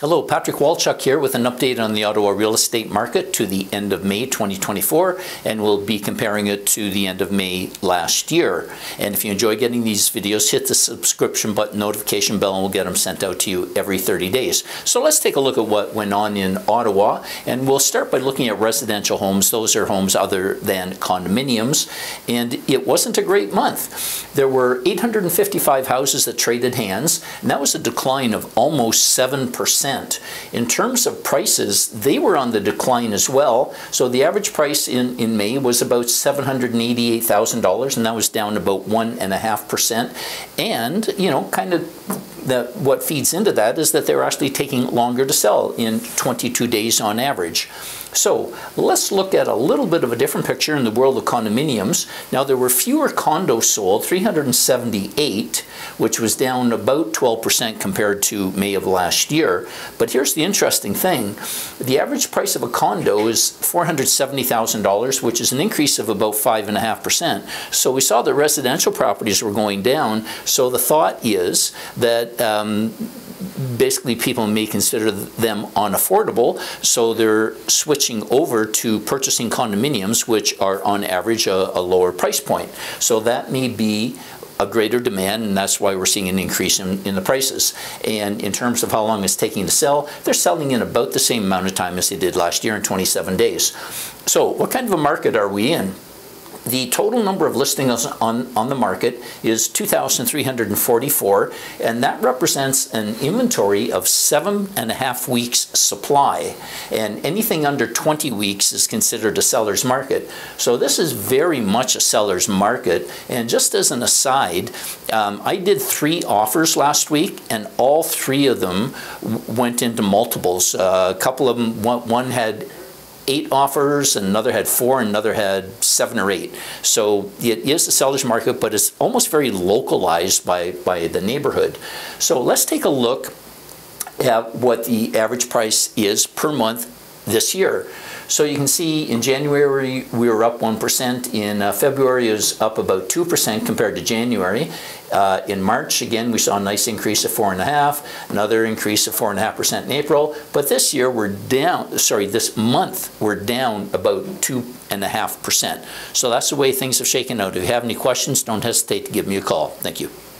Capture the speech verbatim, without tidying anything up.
Hello, Patrick Walchuk here with an update on the Ottawa real estate market to the end of May twenty twenty-four, and we'll be comparing it to the end of May last year. And if you enjoy getting these videos, hit the subscription button, notification bell, and we'll get them sent out to you every thirty days. So let's take a look at what went on in Ottawa, and we'll start by looking at residential homes. Those are homes other than condominiums, and it wasn't a great month. There were eight hundred fifty-five houses that traded hands, and that was a decline of almost seven percent. In terms of prices, they were on the decline as well. So the average price in, in May was about seven hundred eighty-eight thousand dollars, and that was down about one point five percent. And, you know, kind of that what feeds into that is that they're actually taking longer to sell in twenty-two days on average. So let's look at a little bit of a different picture in the world of condominiums. Now, there were fewer condos sold, three hundred seventy-eight, which was down about twelve percent compared to May of last year. But here's the interesting thing. The average price of a condo is four hundred seventy thousand dollars, which is an increase of about five point five percent. So we saw that residential properties were going down. So the thought is that um, basically people may consider them unaffordable, so they're switching over to purchasing condominiums, which are on average a, a lower price point. So that may be a greater demand, and that's why we're seeing an increase in, in the prices. And in terms of how long it's taking to sell, they're selling in about the same amount of time as they did last year in twenty-seven days. So what kind of a market are we in? The total number of listings on, on the market is two thousand three hundred forty-four, and that represents an inventory of seven and a half weeks supply. And anything under twenty weeks is considered a seller's market. So this is very much a seller's market. And just as an aside, um, I did three offers last week, and all three of them went into multiples. Uh, a couple of them, one, one had eight offers, and another had four, and another had seven or eight. So it is the seller's market, but it's almost very localized by, by the neighborhood. So let's take a look at what the average price is per month this year. So you can see in January we were up one percent. In uh, February it was up about two percent compared to January. Uh, in March, again, we saw a nice increase of four point five, another increase of four point five percent in April. But this year we're down, sorry, this month we're down about two point five percent. So that's the way things have shaken out. If you have any questions, don't hesitate to give me a call. Thank you.